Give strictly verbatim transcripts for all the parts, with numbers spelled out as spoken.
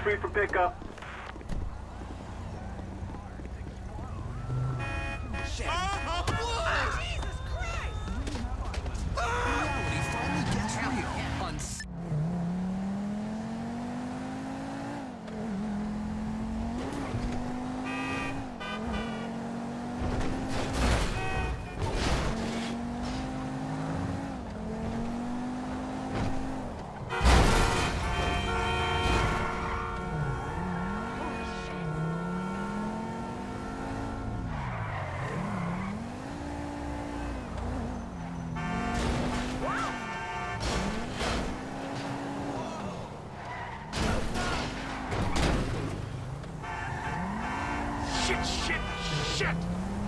free for pickup. Shit. Oh, oh, Jesus Christ! Reality finally gets real. Uns Shit, shit, shit!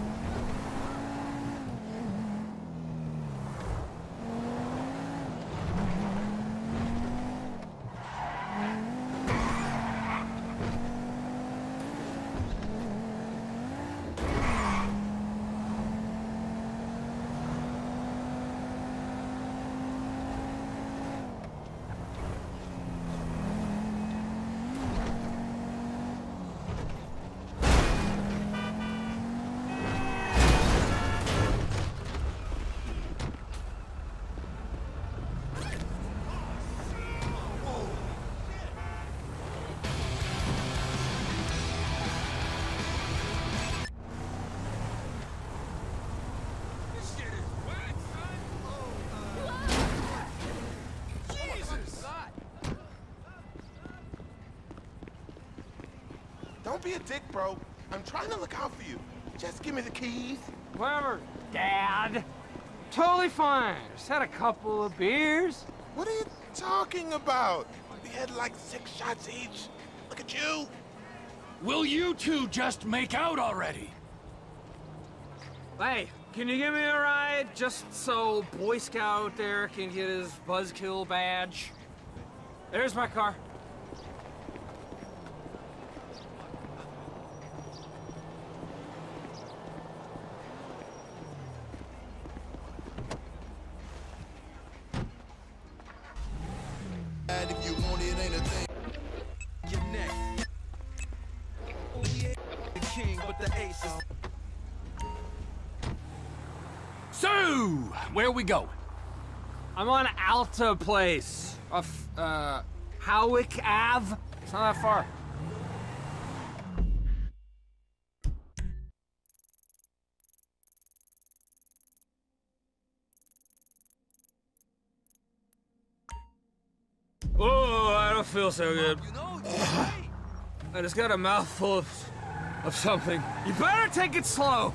Don't be a dick, bro. I'm trying to look out for you. Just give me the keys. Whatever, Dad. Totally fine. Just had a couple of beers. What are you talking about? We had like six shots each. Look at you. Will you two just make out already? Hey, can you give me a ride just so Boy Scout there can get his buzzkill badge? There's my car. if you want it, ain't a thing. Your neck. Oh yeah, the king, but the ace is. So, where we going? I'm on Alta Place. Off, uh, Howick Ave. It's not that far. Oh, I don't feel so good. You know, you're right. I just got a mouthful of, of something. You better take it slow.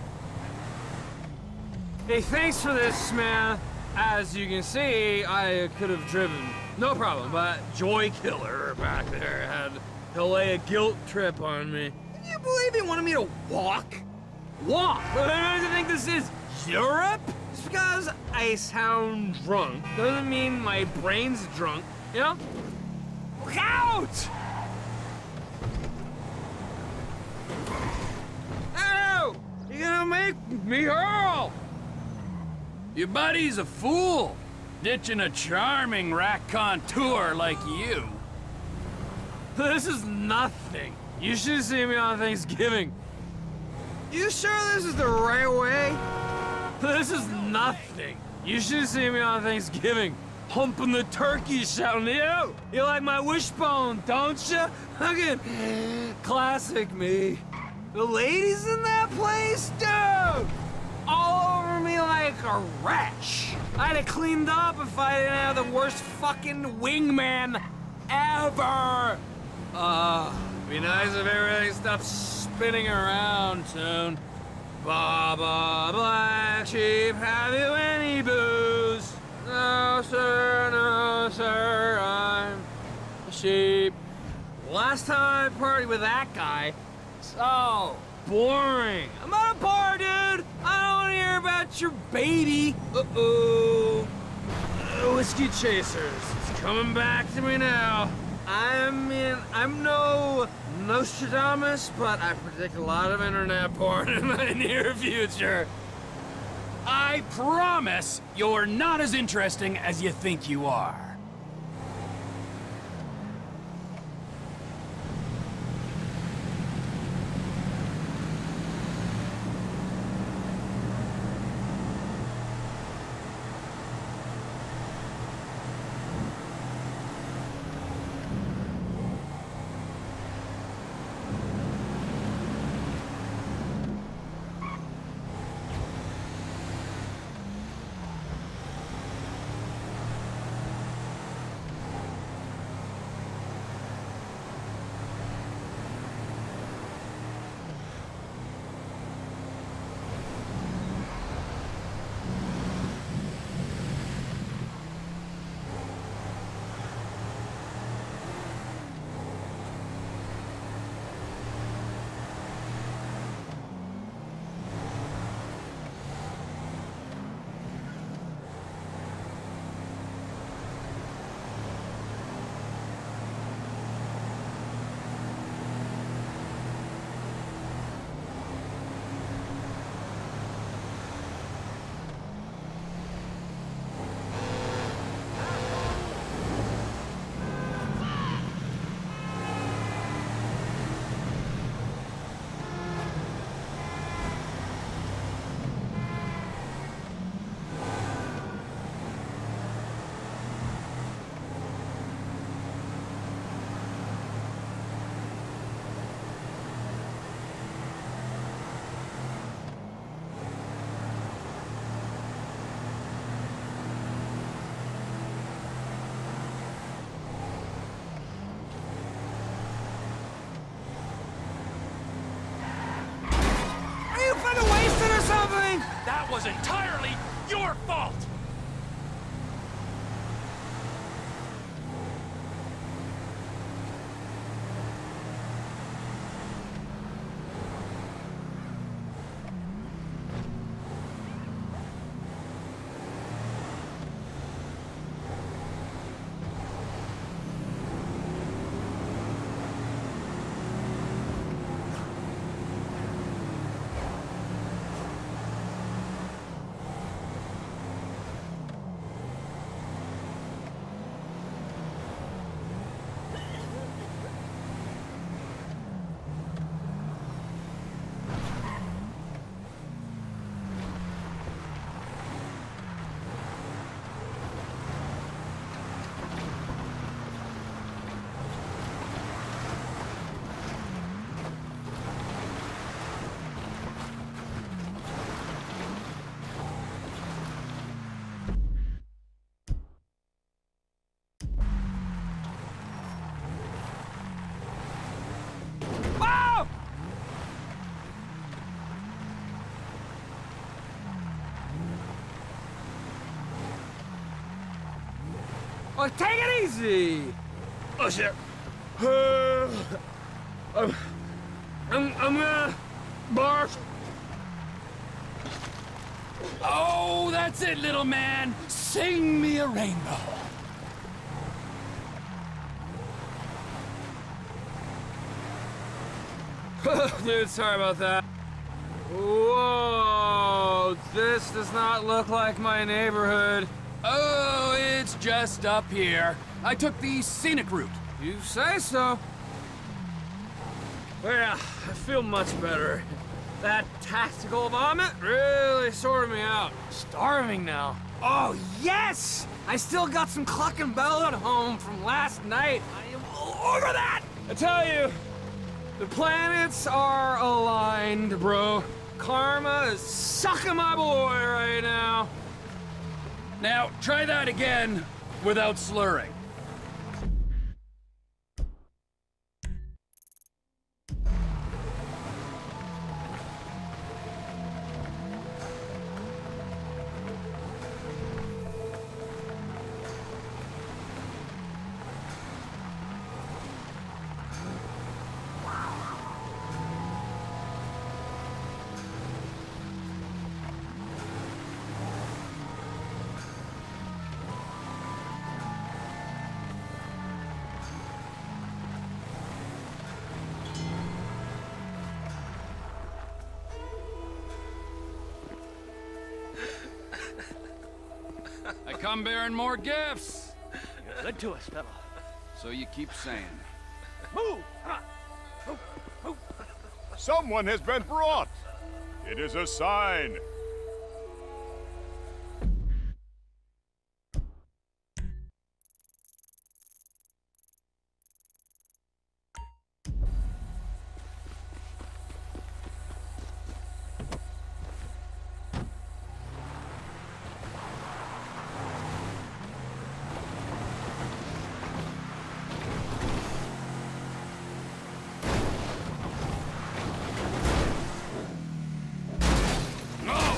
Hey, thanks for this, man. As you can see, I could have driven. No problem, but Joy Killer back there had to lay a guilt trip on me. Can you believe he wanted me to walk? Walk? What do you think this is? Europe? Just because I sound drunk doesn't mean my brain's drunk, you know? Look out! Ow! You're gonna make me hurl! Your buddy's a fool, ditching a charming raconteur like you. This is nothing. You should see me on Thanksgiving. You sure this is the right way? This is nothing. You should see me on Thanksgiving. Humping the turkey, shouting, yo! You like my wishbone, don't you? Look at classic me. The ladies in that place, dude! All over me like a wretch. I'd have cleaned up if I didn't have the worst fucking wingman ever. Uh, be nice if everything stopped spinning around soon. Baba Black Sheep, have you any booze? No, sir, no, sir, I'm a sheep. Last time I partied with that guy, so boring. I'm at a bar, dude. I don't want to hear about your baby. Uh-oh. Uh, whiskey chasers. It's coming back to me now. I mean, I'm no Nostradamus, but I predict a lot of internet porn in my near future. I promise you're not as interesting as you think you are. That was entirely your fault! Oh, take it easy! Oh, shit. Uh, I'm, I'm, I'm gonna barf. Oh, that's it, little man. Sing me a rainbow. Dude, sorry about that. Whoa, this does not look like my neighborhood. Oh, it's just up here. I took the scenic route. You say so. Well, yeah, I feel much better. That tactical vomit really sorted me out. Starving now. Oh, yes! I still got some clucking bell at home from last night. I am all over that! I tell you, the planets are aligned, bro. Karma is sucking my boy right now. Now, try that again without slurring. I come bearing more gifts. You're good to us, fella. So you keep saying. Move! Ah. Move! Move! Someone has been brought. It is a sign. Oh!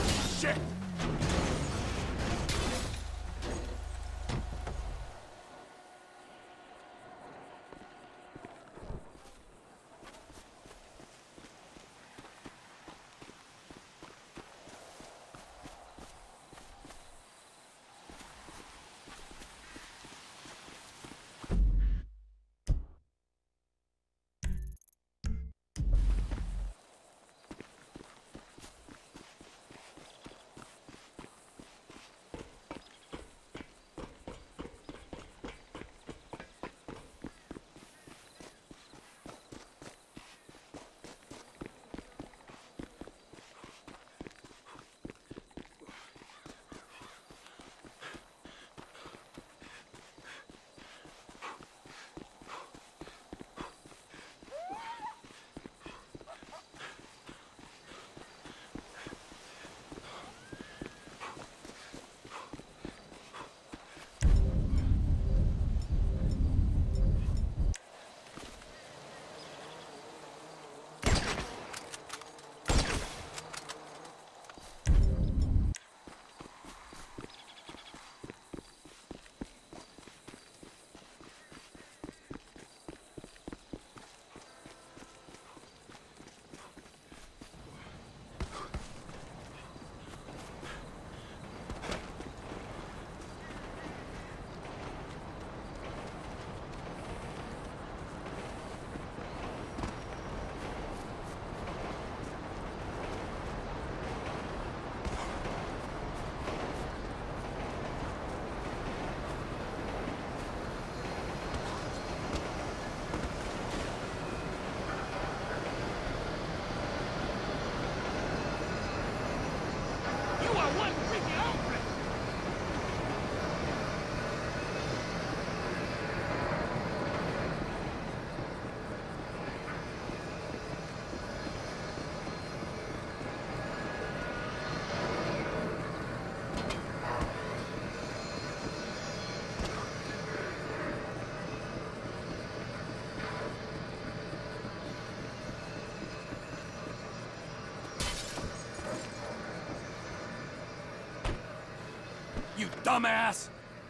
dumbass!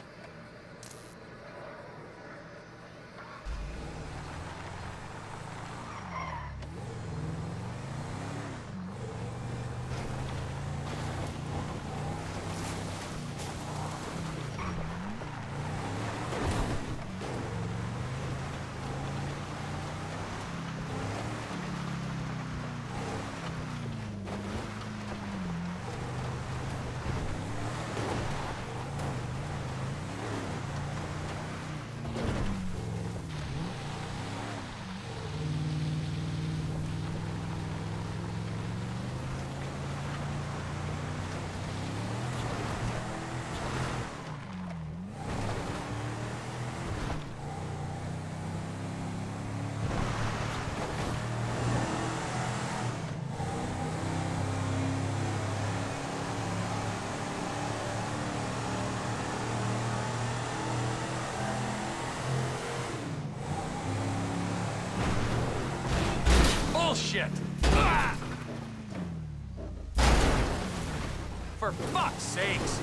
Bullshit! Ah! For fuck's sakes!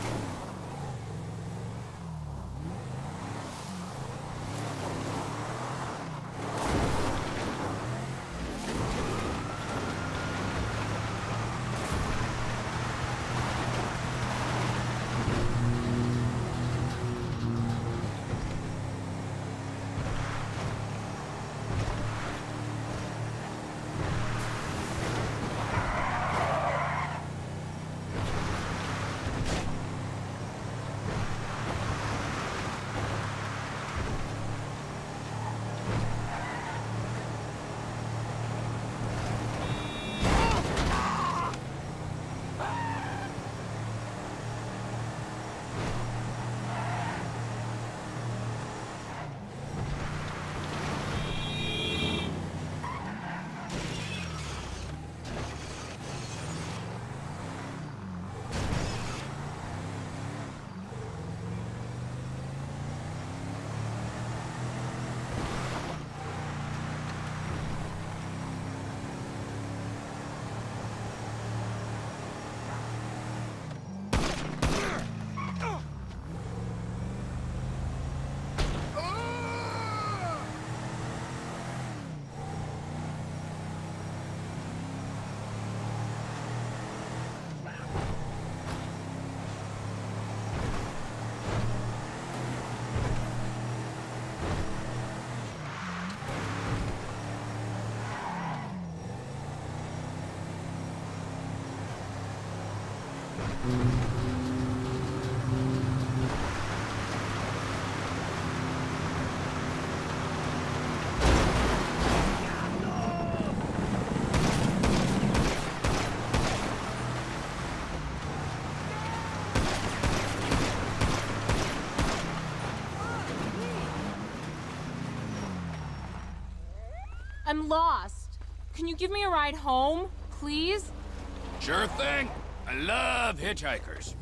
I'm lost. Can you give me a ride home, please? Sure thing. I love hitchhikers.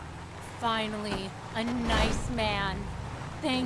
Finally, a nice man. Thank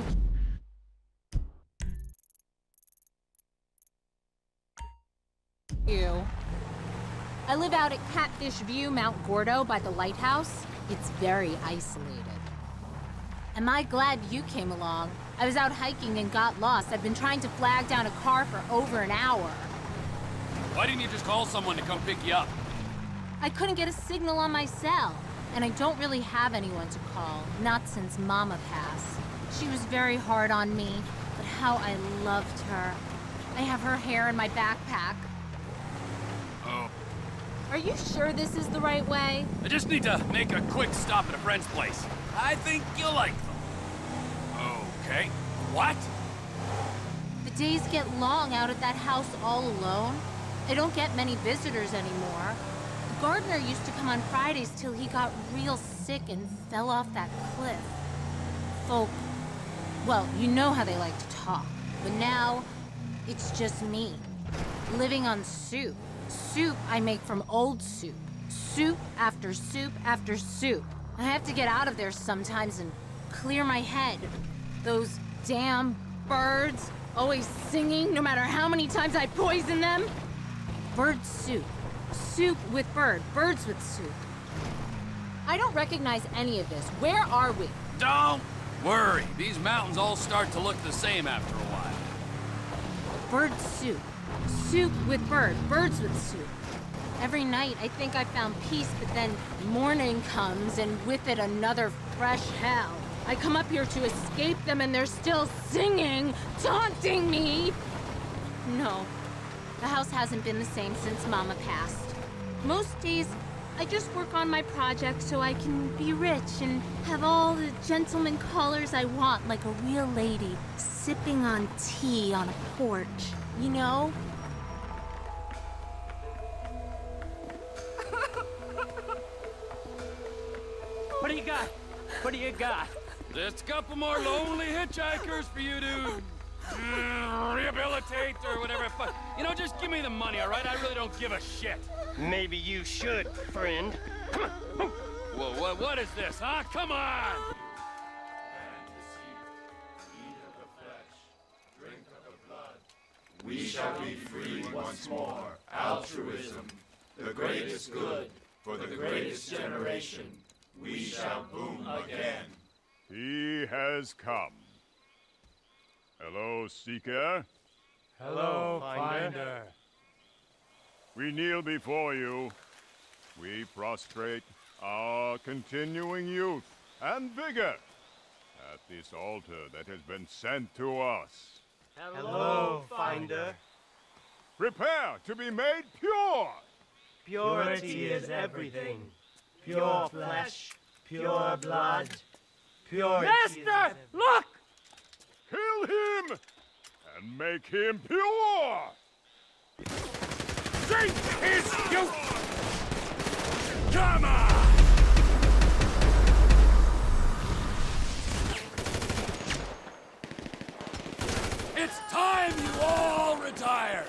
you. I live out at Catfish View, Mount Gordo, by the lighthouse. It's very isolated. Am I glad you came along? I was out hiking and got lost. I've been trying to flag down a car for over an hour. Why didn't you just call someone to come pick you up? I couldn't get a signal on my cell, and I don't really have anyone to call, not since Mama passed. She was very hard on me, but how I loved her. I have her hair in my backpack. Oh. Are you sure this is the right way? I just need to make a quick stop at a friend's place. I think you'll like them. Okay. What? The days get long out at that house all alone. I don't get many visitors anymore. The gardener used to come on Fridays till he got real sick and fell off that cliff. Folk, well, you know how they like to talk, but now it's just me, living on soup. Soup I make from old soup. Soup after soup after soup. I have to get out of there sometimes and clear my head. Those damn birds, always singing no matter how many times I poison them. Bird soup. Soup with bird. Birds with soup. I don't recognize any of this. Where are we? Don't worry. These mountains all start to look the same after a while. Bird soup. Soup with bird. Birds with soup. Every night I think I found peace, but then morning comes and with it another fresh hell. I come up here to escape them and they're still singing, taunting me. No, the house hasn't been the same since Mama passed. Most days, I just work on my project so I can be rich and have all the gentleman callers I want like a real lady, sipping on tea on a porch, you know? What do you got? What do you got? Just a couple more lonely hitchhikers for you to uh, rehabilitate or whatever. But, you know, just give me the money, all right? I really don't give a shit. Maybe you should, friend. Come on. Whoa, what, what is this, huh? Come on! We shall be free once more. Altruism, the greatest good for the greatest generation. We shall boom again. He has come. Hello, Seeker. Hello, Finder. We kneel before you. We prostrate our continuing youth and vigor at this altar that has been sent to us. Hello, Finder. Prepare to be made pure. Purity is everything. Pure flesh, pure blood, purity is Master, look! Kill him and make him pure. Drink his youth! Come on! It's time you all retire!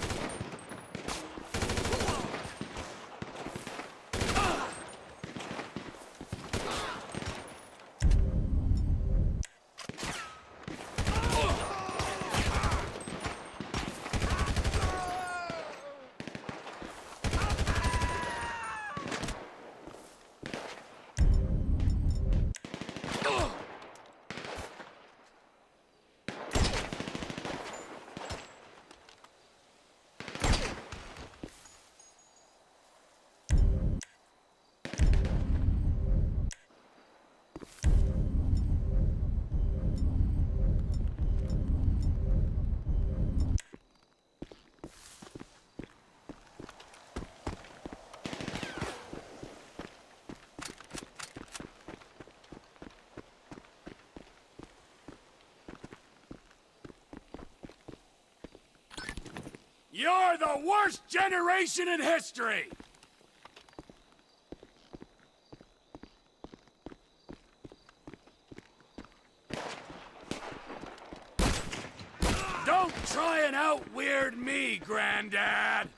You're the worst generation in history! Don't try and out-weird me, Granddad!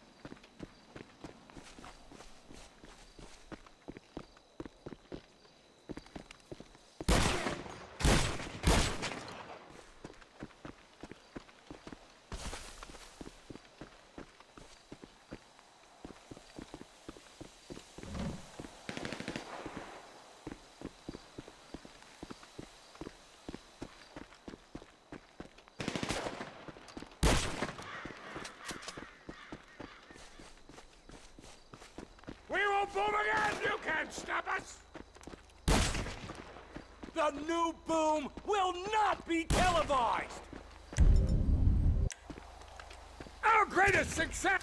Boom again! You can't stop us! The new boom will not be televised! Our greatest success!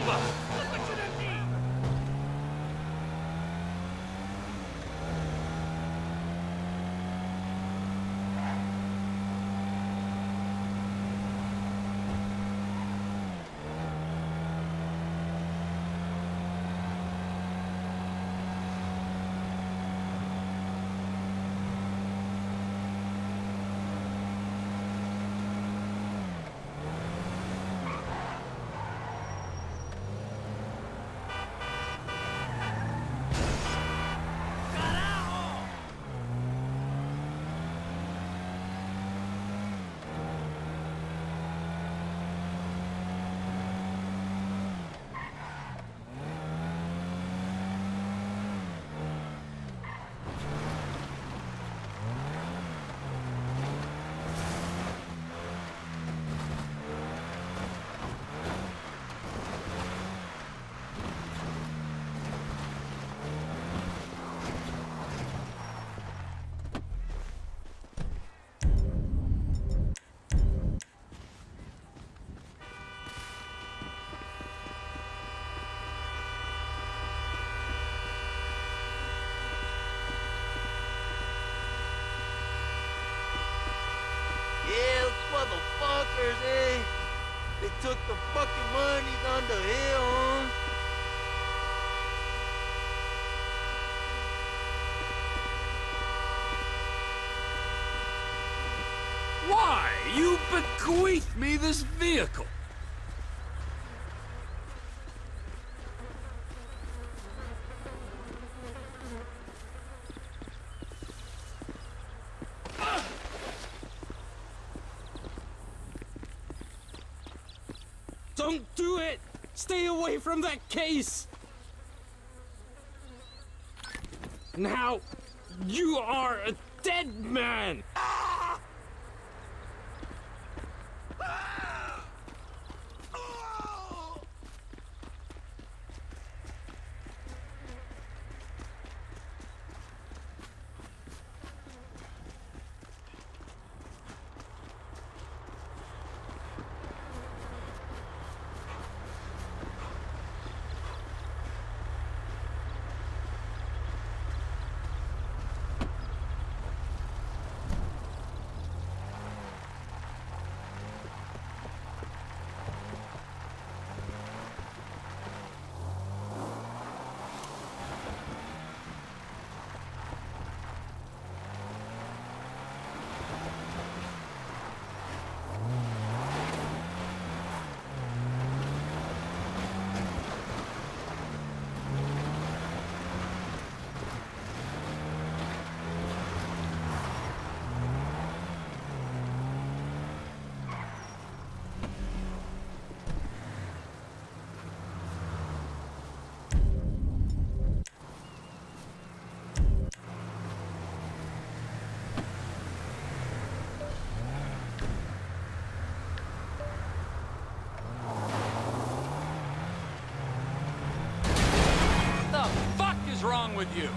Look, look what you done me! Motherfuckers, eh? They took the fucking money on the hill. Why? You bequeathed me this vehicle. Don't do it! Stay away from that case! Now, you are a dead man! Ah! What is wrong with you?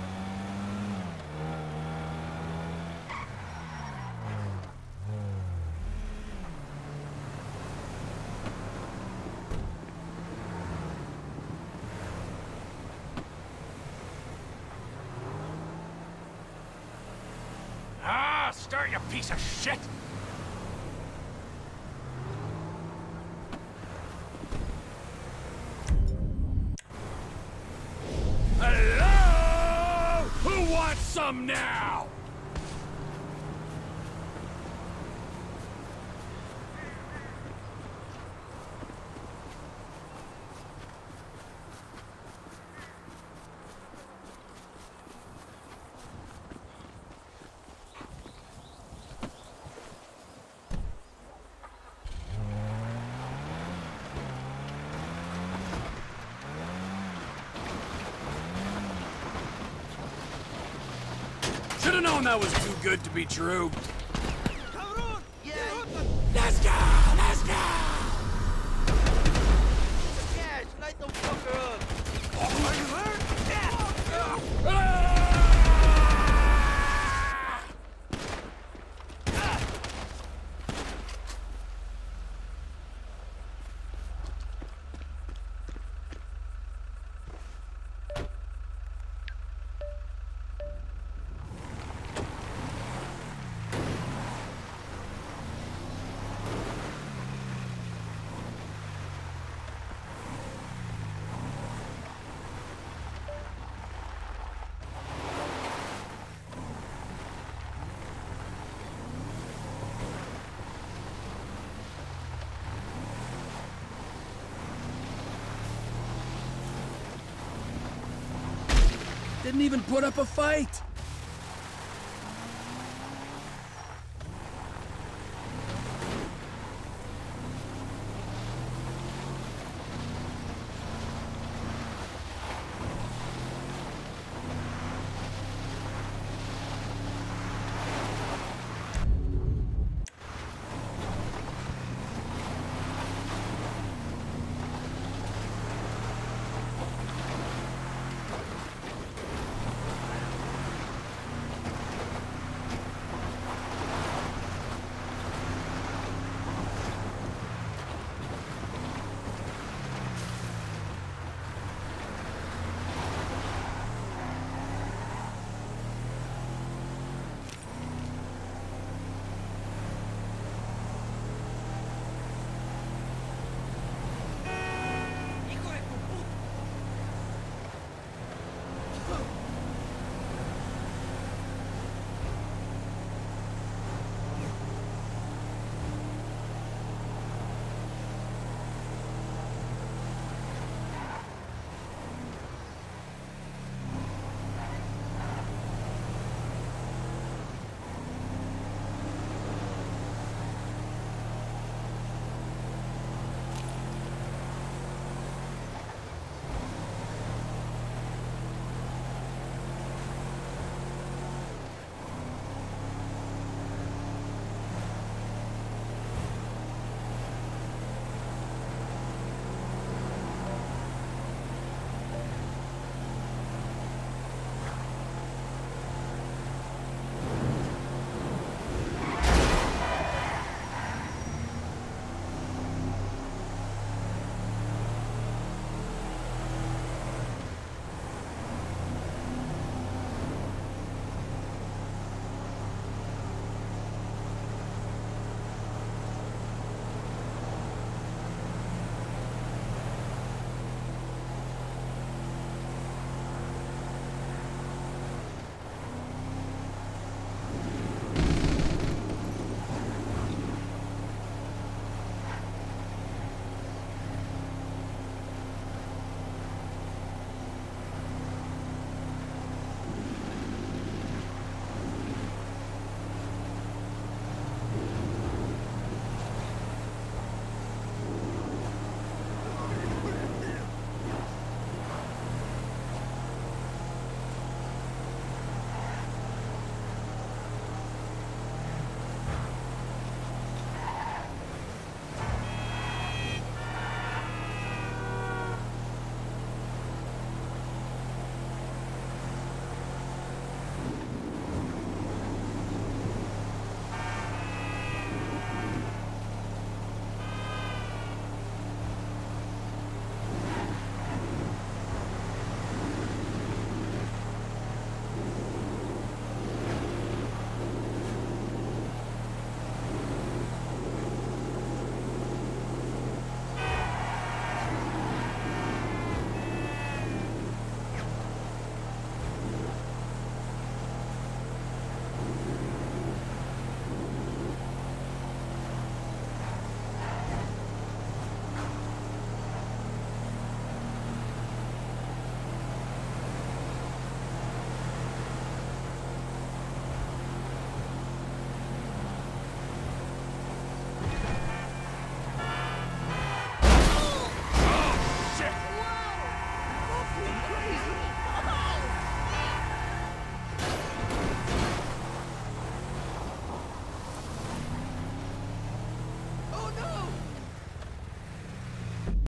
Ah, start, you piece of shit! Hello? Who wants some now? Should've known that was too good to be true. Yeah, Let's go! Let's go! yeah, light the fucker up. Are you hurt? Yeah. Ah! Didn't even put up a fight.